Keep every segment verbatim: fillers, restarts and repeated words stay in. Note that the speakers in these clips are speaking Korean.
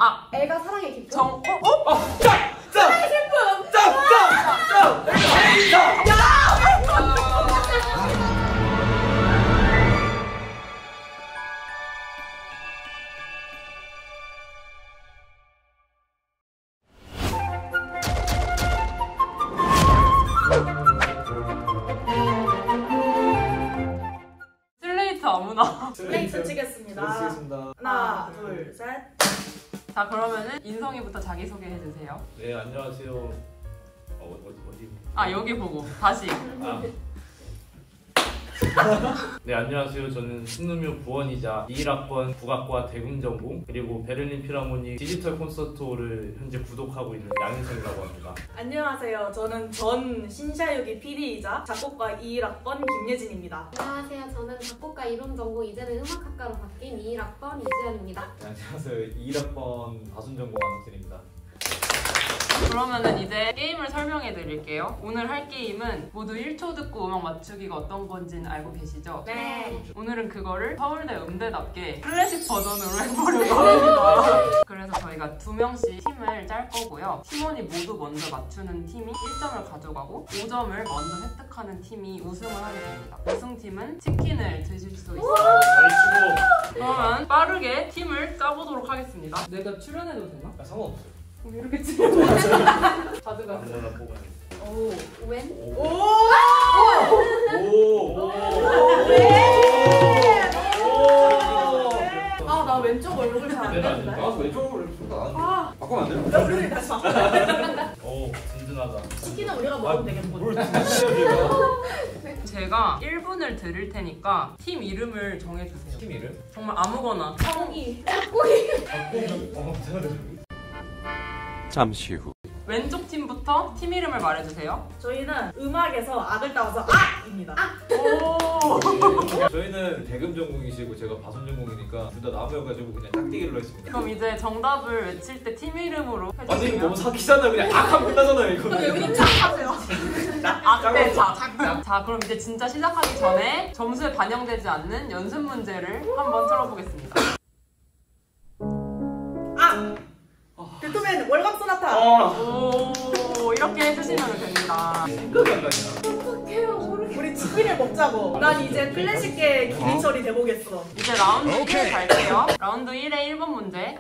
아 애가 사랑의 기쁨. 정. 어? 어? 어! 짭! 짭! 사랑의 기쁨. 짭! 짭! 짭! 짭! 야! 슬레이트 아무나. 슬레이트 치겠습니다. 치겠습니다. 하나, 둘, 셋. 자 그러면은 인성이부터 자기 소개해 주세요. 네, 안녕하세요. 어, 어디 어디? 아 여기 보고 다시. 아. 네, 안녕하세요. 저는 신누묘 부원이자 이일 학번 국악과 대금전공 그리고 베를린 필하모닉 디지털 콘서트홀을 현재 구독하고 있는 양인성이라고 합니다. 안녕하세요. 저는 전 신샤유기 피디이자 작곡가 이일 학번 김예진입니다. 안녕하세요. 저는 작곡가 이론 전공 이제는 음악학과로 바뀐 이일 학번 이주연입니다. 네, 안녕하세요. 이일 학번 바순 전공 안학진입니다. 그러면은 이제 게임을 설명해 드릴게요. 오늘 할 게임은 모두 일 초 듣고 음악 맞추기가 어떤 건지는 알고 계시죠? 네. 오늘은 그거를 서울대 음대답게 클래식 버전으로 해보려고 합니다. 그래서 저희가 두 명씩 팀을 짤 거고요. 팀원이 모두 먼저 맞추는 팀이 일 점을 가져가고 오 점을 먼저 획득하는 팀이 우승을 하게 됩니다. 우승팀은 치킨을 드실 수 있어요. 그러면 빠르게 팀을 짜보도록 하겠습니다. 내가 출연해도 되나? 아, 상관없어요. 그럼 이렇게 치면 가져가. 아무거나 뽑아요. 오. 웬? 오. 오! 아, 나 왼쪽 얼굴 잘 안 되는데. 아, 왼쪽으로 이렇게 아, 바꾸면 안 돼요? 얼굴이 다시 바꿔. 오, 든든하다. 치킨은 우리가 먹으면 되겠군. 뭘 드세요, 제가? 제가 일 분을 드릴 테니까 팀 이름을 정해주세요. 팀 이름? 정말 아무거나. 성이. 어, 제가 드릴게요. 잠시 후 왼쪽 팀부터 팀 이름을 말해주세요. 저희는 음악에서 악을 따와서 악입니다. 오. 저희는 대금 전공이시고 제가 바순 전공이니까 둘 다 나무여가지고 그냥 짝대기로 했습니다. 그럼 이제 정답을 외칠 때 팀 이름으로 아니 이거 해주시면 너무 사기잖아요. 그냥 악하면 끝나잖아요 이거. 근데 여기도 짝 하세요. 악대 자. 자 그럼 이제 진짜 시작하기 전에 점수에 반영되지 않는 연습 문제를 한번 틀어보겠습니다. 악! 베토벤 월광 소나타. 오 이렇게 해주시면 됩니다. 생각이 안 나냐. 어떡해요. 모르겠어요. 우리 치킨을 먹자고. 난 이제 클래식계 김희철이 돼보겠어. 이제 라운드 일 갈게요. 라운드 일의 일 번 문제.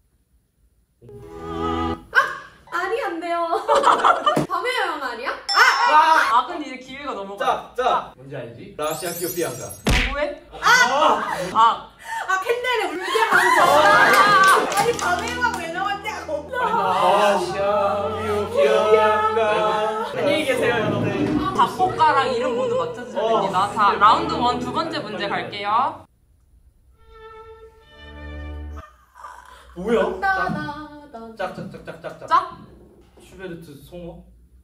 아니 안 돼요. 밤의 여왕 아니야? 아 근데 이제 기회가 넘어가. 자, 자. 뭔지 알지? 라시아 키오피안가. 누구의? 아! 아, 캔넬에 울게 하면서. 아니, 밤에 음악 왜 나왔냐고. 라시아 키오피안가. 안녕히 계세요, 여러분. 작곡가랑 이름 모두 맞춰주셔야 됩니다. 자, 라운드 일 두 번째 문제 갈게요. 뭐야? 따다다. 짝짝짝짝짝짝. 짝! 슈베르트 송어?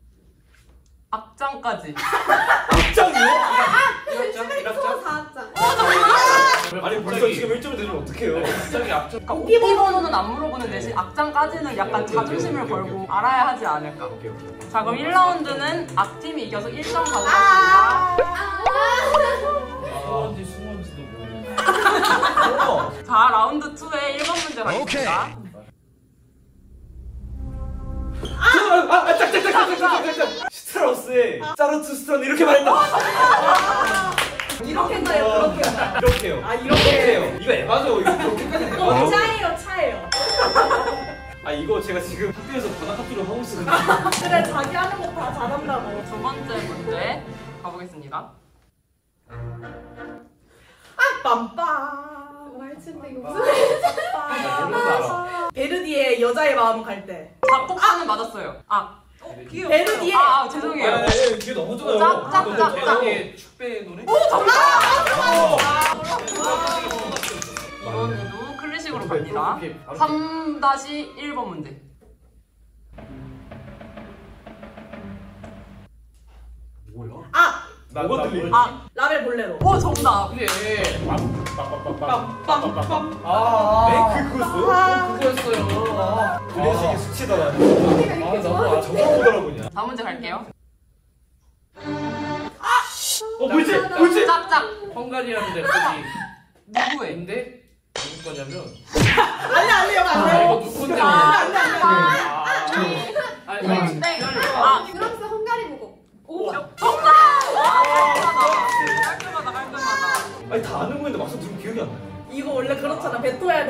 악장까지. 악장이요? 일악장? 일악장? 사악장. 아니 벌써 지금 일 점을 드리면 어떡해요? 갑자기 악장. 그러니까 오피 번호는 안 물어보는 대신 악장까지는 약간 자존심을 걸고 알아야 하지 않을까. 오케이 오케이. 자, 그럼 일 라운드는 악팀이 이겨서 일 점 가져갔습니다. 수원지 수원지도 모르겠네. 자, 라운드 이의 일 번 문제 가겠습니다. 아, 짝짝짝짝짝짝짝. 스트라우스의 짜르투스턴 이렇게 말했다. 이렇게 했나요? 그렇게 했나요? 이렇게요. 아, 이렇게. 이렇게요. 이거 에바죠. 이거 그렇게까지 이거 에바죠. 차예요, 차예요. 아 이거 제가 지금 학교에서 반학 학기로 하고 있거든요. 그래, 자기 하는 거 다 잘한다고. 두 번째 문제 가보겠습니다. 빰빰. 말친데 이거 아, 무슨 빰빰. 베르디의 여자의 마음 갈 때. 작곡가는 맞았어요. 아, 어, 기회 베르디의. 없어요. 아, 아, 죄송해요. 아, 예, 뒤에 넘어잖아요. 짝, 짝, 짝, 짝. 이게 축배 노래? 오, 정답! 이번에도 클래식으로 갑니다. 삼 일 번 문제. 뭐야? 아! 뭐가 들리지? 아, 라벨 볼레로. 어, 정답. 그래. 빰빰빰빰. 아, 네? 그거였어요? 아. 그거였어요. 클래식의 수치다. 어디가 아, 이렇게 나도 좋아? 아, 정말 보더라고 그냥. 다음 문제 갈게요. 어, 뭐지? 뭐지? 짝짝. 헝가리라는 랩소디 누구의? 인데 누구 거냐면 아니, 아니, 이거 안 아, 돼요. 이거 누구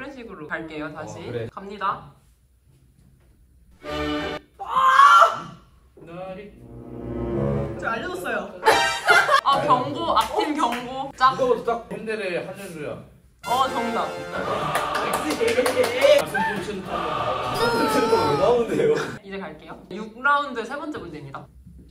클래식으로 갈게요. 다시 어, 그래. 갑니다. 나리. 저 알려줬어요. 아 경고, 악팀 경고. 짝. 이거부터 딱 핸델의 할렐루야. 어 정답. 가슴 춤추는 톤. 왜 나오는데요? 이제 갈게요. 육 라운드 세 번째 문제입니다.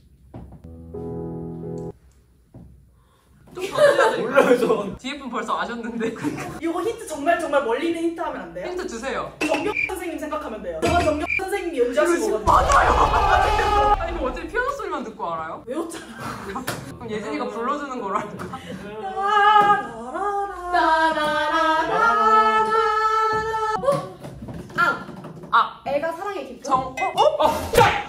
좀 더 드려야 돼. 몰라요 전. 뒤에 분 벌써 아셨는데. 이거 힌트 정말 정말 멀리 있는 힌트 하면 안 돼요? 힌트 주세요. 정경 선생님 생각하면 돼요. 제가 정경 선생님이 연주하신 거거든요. 맞아요. 아니 뭐 어차피 피아노 소리만 듣고 알아요? 외웠잖아. 그럼 예진이가 불러주는 거로 할까? 따라라라라라. 아, 아 애가 사랑의 기쁨. 정. 어? 어?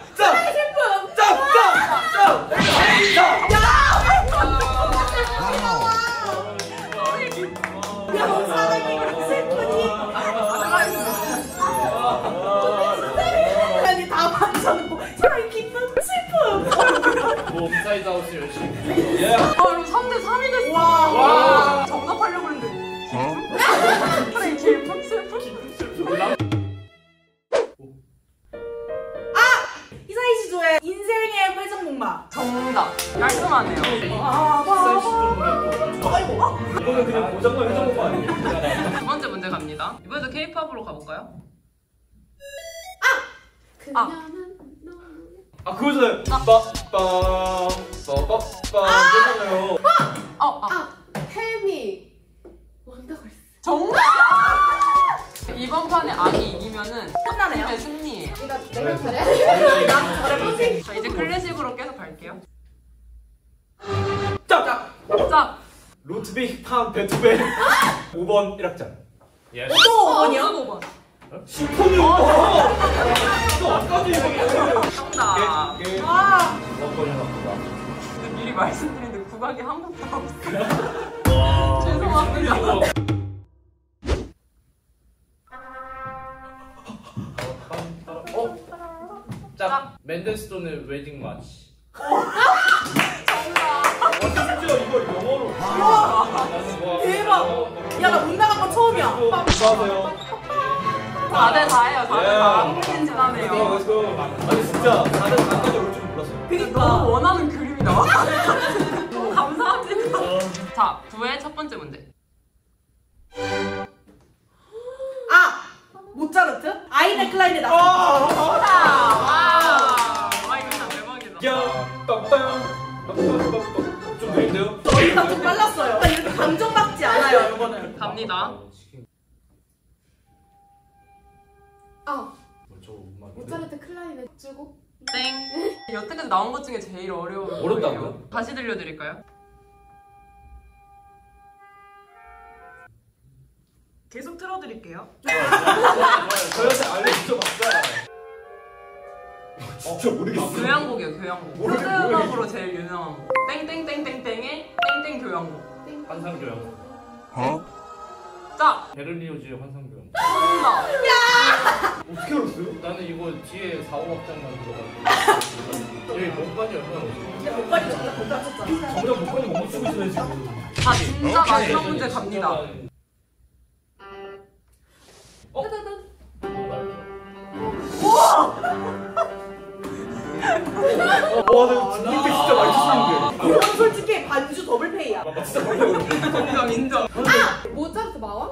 야, 너 사랑이 그렇게 슬프니? 아니 다 맞춰놓고 사랑이 기쁨 슬픔. 뭐 인사이드 아웃을 열심히. 예. 아 그럼 삼 대 삼이 됐어. 와. 와. 정답하려고 했는데. 그래 기쁨 슬픔? 이사희 시조의 인생의 회전목마. 정답. 깔끔하네요. 아, 봐. 아이고. 아. 이거는 그냥 고장만 해준 거 아니에요? 두 번째 문제 갑니다. 이번에도 K-팝으로 가볼까요? 그녀는 너. 아 그거잖아요. 빠빰 빠빠빰 그거잖아요. 어, 어. 아, 헬미 원더걸스. 정답! 이번 판에 악이 이기면은 끝나네요. 팀의 승리예요. 이거 내가 잘해. 나 잘해보지. 자, 이제 클래식으로 계속 갈게요. 짝! 자, 로트빅 팜 베토벤 오 번 일 악장. 예. 또 오 번이요? 오 번. 심포니 오 번! 또 아까지 정답. 게 아, 몇 번이나 보다. 근데 미리 말씀드리는데 국악이 한 번도 없어요. 와. 죄송합니다. 어? 짝. 맨델스톤의 웨딩 마치. 심지어 이걸 영어로. 대박. 야, 나 못 나간 건 처음이야. 수고하세요. 사 대 사예요. 사 대 사. 예. 흥미진진하네요. Let's go. 아니 진짜 다들 단까지 올 줄 몰랐어요. 그니까. 너무 원하는 그림이 나와. 감사합니다. 자, 구의 첫 번째 문제. 아, 모차르트? 아이네 클라인의 나. 아! 와, 아 이거 진짜 대박이다. 야, 빰빰. 빰빰빰빰. 좀 느린데요? 저희가 좀 빨랐어요. 나 이렇게 감정받지 않아요, 이거는. 갑니다. 아, 저 음악. 모차르트 클라인의 주고. 땡. 여태까지 나온 것 중에 제일 어려운 거예요. 어렵다고요? 다시 들려드릴까요? 계속 틀어드릴게요. 저희한테 알려주죠, 맞자. 진짜 모르겠어. 교향곡이에요, 교향곡. 모르겠- 초등학으로 제일 유명한 곡. 땡땡땡땡땡의 땡땡 교향곡. 땡. 환상교향. 어? 자, 베를리오즈의 환상교향. 정답. 어떻게 알았어요? 나는 이거 뒤에 사, 오 악장만 들어가지고 여기 목반이 얼마나 오지? 근데 목발이 진짜 못 맞췄잖아. 정작 목걸이 못 맞추고 있잖아요, 지금. 자, 진짜 마지막 문제 갑니다. 따다단. 와, 나 죽을 때 진짜 많이 쳤었는데. 이건 솔직히 반주 더블 페이야. 나 진짜 많이 쳤는데. 인정, 인정. 모차르트 마왕?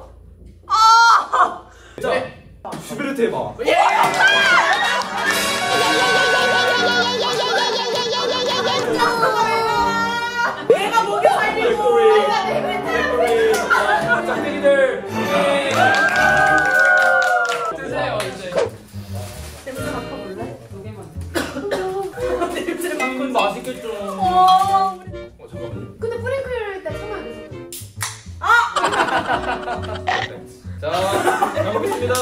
자, 슈베르트의 마왕. 내가 목에 살리고. 백골이. 짝대기들. 드세요, 이제. 냄새 맡아볼래? 두 개만. 냄새 맡고. 음, 맛있겠죠. 어, 우리 어, 잠깐만요. 근데 프링클 때 참아야 되잖아. 자, 잘 먹겠습니다.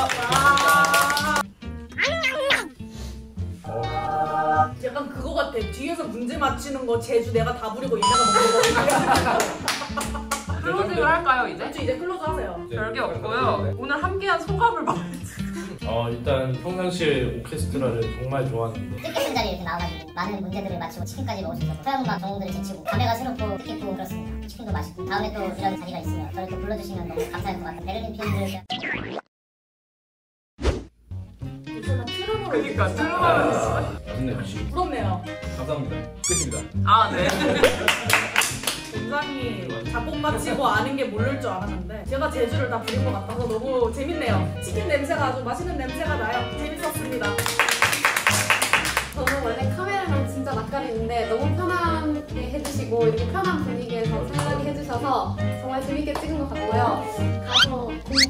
약간 그거 같아. 뒤에서 문제 맞히는 거 제주 내가 다 부리고 얘네가 먹는 거. 클로징을 할까요, 이제? 제주 이제 클로즈 하세요. 별게 없고요. 오늘 함께한 소감을 말해주세요. 어, 일단 평상시에 오케스트라를 정말 좋아하는데 뜻깊은 자리에 이렇게 나와가지고 많은 문제들을 마치고 치킨까지 먹을 수 있어서 서양음악 전공들을 제치고 감회가 새롭고 뜻깊고 그렇습니다. 치킨도 맛있고 다음에 또 이런 자리가 있으면 저를 또 불러주시면 너무 감사할 것 같아요. 베를린 팬들 괜찮아. 트름으로. 그니까, 트름하는 좋네, 역시. 부럽네요. 감사합니다. 끝입니다. 아, 네. 굉장히 작곡 마치고 아는 게 모를 줄 알았는데 제가 제주를 다 부린 것 같아서 너무 재밌네요. 치킨 냄새가 아주 맛있는 냄새가 나요. 재밌었습니다. 저는 원래 카메라랑 진짜 낯가리는데 너무 편하게 해주시고 이렇게 편한 분위기에서 편하게 해주셔서 정말 재밌게 찍은 것 같고요. 가서 공부